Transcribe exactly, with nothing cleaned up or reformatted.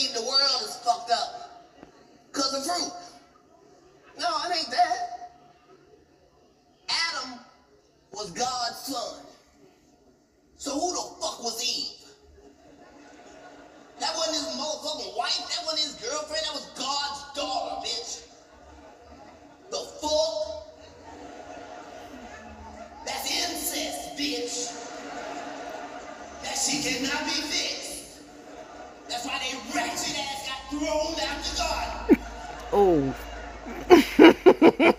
believe the world is fucked up because of fruit. No, it ain't that. Adam was God's son. So who the fuck was Eve? That wasn't his motherfucking wife. That wasn't his girlfriend. That was God's daughter, bitch. The fuck? That's incest, bitch. That shit cannot be fixed. That's why they ratchet ass got thrown out the garden. Oh.